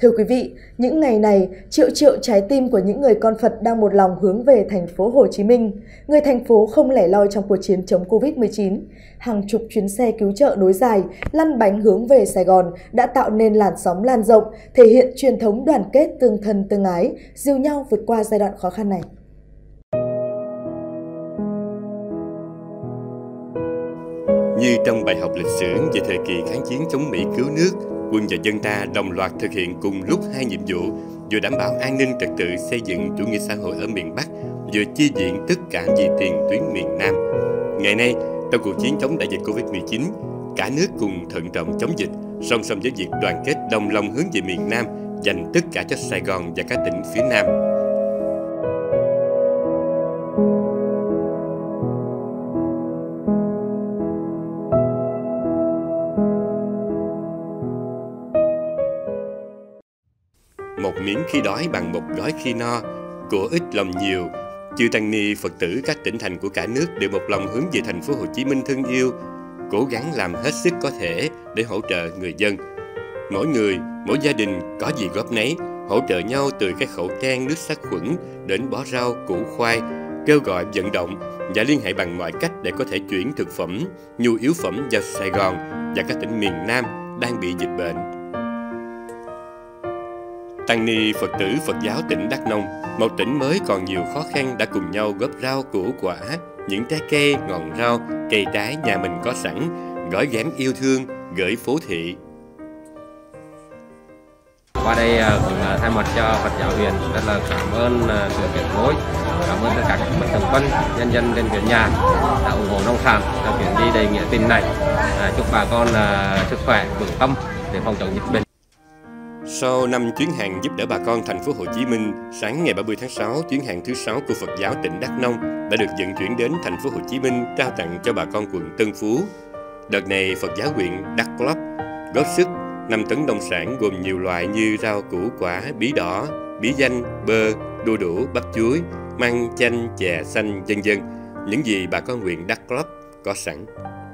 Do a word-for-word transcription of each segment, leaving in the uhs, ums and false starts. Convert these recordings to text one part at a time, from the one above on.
Thưa quý vị, những ngày này, triệu triệu trái tim của những người con Phật đang một lòng hướng về thành phố Hồ Chí Minh. Người thành phố không lẻ loi trong cuộc chiến chống Covid mười chín. Hàng chục chuyến xe cứu trợ nối dài, lăn bánh hướng về Sài Gòn đã tạo nên làn sóng lan rộng, thể hiện truyền thống đoàn kết tương thân tương ái, dìu nhau vượt qua giai đoạn khó khăn này. Như trong bài học lịch sử về thời kỳ kháng chiến chống Mỹ cứu nước, quân và dân ta đồng loạt thực hiện cùng lúc hai nhiệm vụ, vừa đảm bảo an ninh trật tự xây dựng chủ nghĩa xã hội ở miền Bắc, vừa chi viện tất cả vì tiền tuyến miền Nam. Ngày nay, trong cuộc chiến chống đại dịch Covid mười chín, cả nước cùng thận trọng chống dịch, song song với việc đoàn kết đồng lòng hướng về miền Nam, dành tất cả cho Sài Gòn và các tỉnh phía Nam. Một miếng khi đói bằng một gói khi no, của ít lòng nhiều. Chư tăng ni Phật tử các tỉnh thành của cả nước đều một lòng hướng về thành phố Hồ Chí Minh thân yêu, cố gắng làm hết sức có thể để hỗ trợ người dân. Mỗi người, mỗi gia đình có gì góp nấy, hỗ trợ nhau từ cái khẩu trang, nước sát khuẩn đến bó rau, củ khoai, kêu gọi vận động và liên hệ bằng mọi cách để có thể chuyển thực phẩm, nhu yếu phẩm vào Sài Gòn và các tỉnh miền Nam đang bị dịch bệnh. Tăng ni Phật tử Phật giáo tỉnh Đắk Nông, một tỉnh mới còn nhiều khó khăn, đã cùng nhau góp rau củ quả, những trái cây, ngọn rau, cây trái nhà mình có sẵn, gói ghém yêu thương gửi phố thị. Qua đây cũng thay mặt cho Phật giáo huyện rất là cảm ơn sự kết nối, cảm ơn tất cả các mạnh thường quân, nhân dân trên huyện nhà đã ủng hộ nông sản trong chuyến đi đầy nghĩa tình này. Chúc bà con sức khỏe, vững tâm để phòng chống dịch bệnh. Sau năm chuyến hàng giúp đỡ bà con thành phố Hồ Chí Minh, sáng ngày ba mươi tháng sáu, chuyến hàng thứ sáu của Phật giáo tỉnh Đắk Nông đã được vận chuyển đến thành phố Hồ Chí Minh trao tặng cho bà con quận Tân Phú. Đợt này, Phật giáo huyện Đắk Lắk góp sức năm tấn nông sản gồm nhiều loại như rau củ quả, bí đỏ, bí danh, bơ, đu đủ, bắp chuối, măng, chanh, chè xanh, vân vân, những gì bà con huyện Đắk Lắk có sẵn.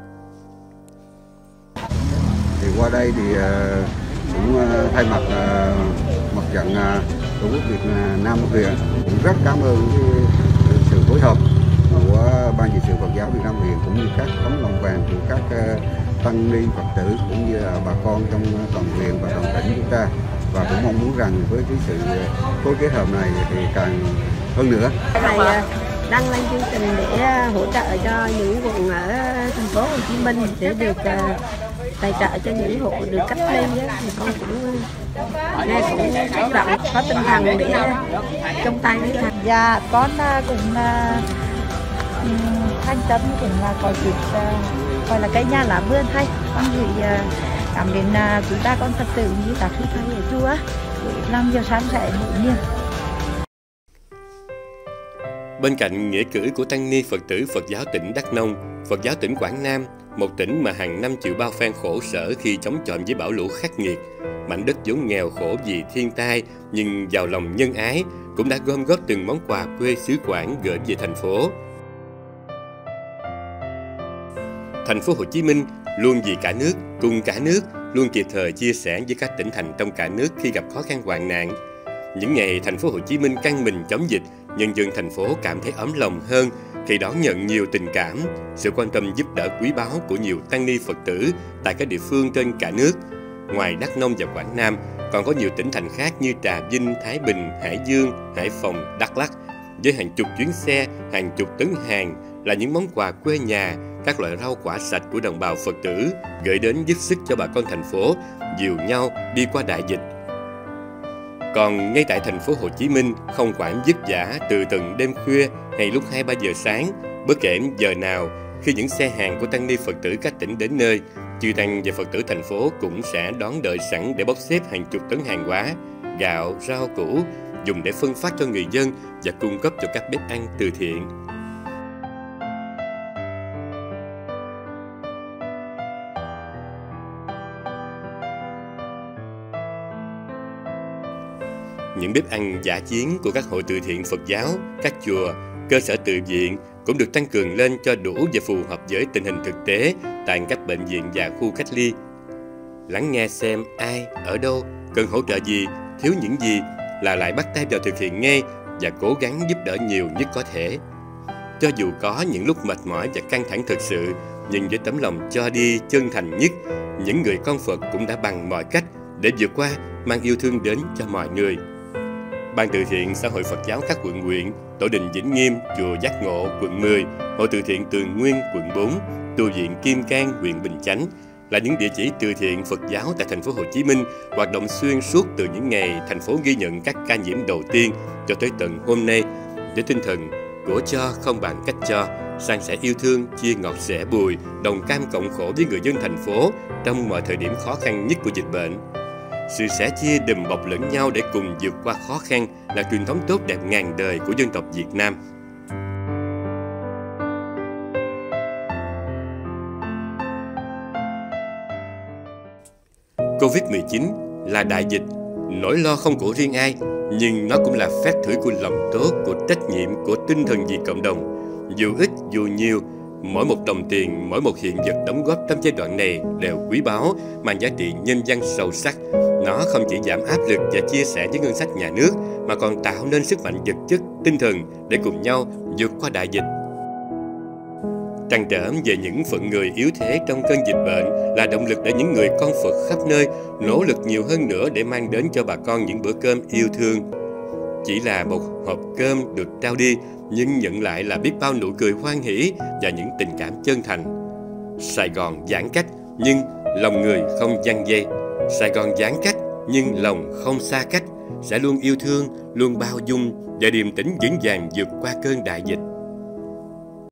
Thì qua đây thì cũng thay mặt mặt trận Tổ quốc Việt Nam huyện cũng rất cảm ơn sự phối hợp của Ban trị sự Phật giáo Việt Nam huyện cũng như các tấm lòng vàng của các tăng ni Phật tử cũng như là bà con trong toàn huyện và toàn tỉnh chúng ta, và cũng mong muốn rằng với cái sự phối kết hợp này thì càng hơn nữa. Thầy đăng lên chương trình để hỗ trợ cho những vùng ở thành phố Hồ Chí Minh để được tài trợ cho những hộ được cách ly, thì con cũng nghe cũng xúc động, có tinh thần để chung tay với thầy. Dạ, con cũng thanh tâm cũng là có dịp gọi là cây nhà lá vườn hay con gửi cảm đến quý ba con Phật tử như các sư thầy ở chùa để làm cho sáng sẻ mỗi niềm. Bên cạnh nghĩa cử của tăng ni Phật tử Phật giáo tỉnh Đắk Nông, Phật giáo tỉnh Quảng Nam, một tỉnh mà hàng năm chịu bao phen khổ sở khi chống chọi với bão lũ khắc nghiệt, mảnh đất vốn nghèo khổ vì thiên tai nhưng giàu lòng nhân ái, cũng đã gom góp từng món quà quê xứ Quảng gửi về thành phố. Thành phố Hồ Chí Minh luôn vì cả nước, cùng cả nước, luôn kịp thời chia sẻ với các tỉnh thành trong cả nước khi gặp khó khăn hoạn nạn. Những ngày thành phố Hồ Chí Minh căng mình chống dịch, nhân dân thành phố cảm thấy ấm lòng hơn khi đón nhận nhiều tình cảm, sự quan tâm giúp đỡ quý báu của nhiều tăng ni Phật tử tại các địa phương trên cả nước. Ngoài Đắk Nông và Quảng Nam, còn có nhiều tỉnh thành khác như Trà Vinh, Thái Bình, Hải Dương, Hải Phòng, Đắk Lắk, với hàng chục chuyến xe, hàng chục tấn hàng là những món quà quê nhà, các loại rau quả sạch của đồng bào Phật tử gửi đến giúp sức cho bà con thành phố dìu nhau đi qua đại dịch. Còn ngay tại thành phố Hồ Chí Minh, không quản vất vả từ tận đêm khuya hay lúc hai ba giờ sáng, bất kể giờ nào, khi những xe hàng của tăng ni Phật tử các tỉnh đến nơi, chư tăng và Phật tử thành phố cũng sẽ đón đợi sẵn để bốc xếp hàng chục tấn hàng hóa, gạo, rau củ, dùng để phân phát cho người dân và cung cấp cho các bếp ăn từ thiện. Những bếp ăn dã chiến của các hội từ thiện Phật giáo, các chùa, cơ sở tự viện cũng được tăng cường lên cho đủ và phù hợp với tình hình thực tế tại các bệnh viện và khu cách ly. lắng nghe xem ai, ở đâu, cần hỗ trợ gì, thiếu những gì, là lại bắt tay vào thực hiện ngay và cố gắng giúp đỡ nhiều nhất có thể. Cho dù có những lúc mệt mỏi và căng thẳng thực sự, nhưng với tấm lòng cho đi chân thành nhất, những người con Phật cũng đã bằng mọi cách để vượt qua, mang yêu thương đến cho mọi người. Ban từ thiện Xã hội Phật giáo các quận huyện, Tổ đình Vĩnh Nghiêm, Chùa Giác Ngộ, quận mười, Hội từ thiện Tường Nguyên, quận bốn, Tu viện Kim Cang, huyện Bình Chánh là những địa chỉ từ thiện Phật giáo tại thành phố Hồ Chí Minh hoạt động xuyên suốt từ những ngày thành phố ghi nhận các ca nhiễm đầu tiên cho tới tận hôm nay, với tinh thần của cho không bằng cách cho, san sẻ yêu thương, chia ngọt sẻ bùi, đồng cam cộng khổ với người dân thành phố trong mọi thời điểm khó khăn nhất của dịch bệnh. Sự sẻ chia đùm bọc lẫn nhau để cùng vượt qua khó khăn là truyền thống tốt đẹp ngàn đời của dân tộc Việt Nam. Covid mười chín là đại dịch, nỗi lo không của riêng ai, nhưng nó cũng là phép thử của lòng tốt, của trách nhiệm, của tinh thần vì cộng đồng. Dù ít, dù nhiều, mỗi một đồng tiền, mỗi một hiện vật đóng góp trong giai đoạn này đều quý báu, mang giá trị nhân văn sâu sắc. Nó không chỉ giảm áp lực và chia sẻ với ngân sách nhà nước, mà còn tạo nên sức mạnh vật chất, tinh thần để cùng nhau vượt qua đại dịch. Trăn trở về những phận người yếu thế trong cơn dịch bệnh là động lực để những người con Phật khắp nơi nỗ lực nhiều hơn nữa để mang đến cho bà con những bữa cơm yêu thương. Chỉ là một hộp cơm được trao đi, nhưng nhận lại là biết bao nụ cười hoan hỷ và những tình cảm chân thành. Sài Gòn giãn cách, nhưng lòng người không giăng dây. Sài Gòn giãn cách, nhưng lòng không xa cách, sẽ luôn yêu thương, luôn bao dung và điềm tĩnh vững vàng vượt qua cơn đại dịch.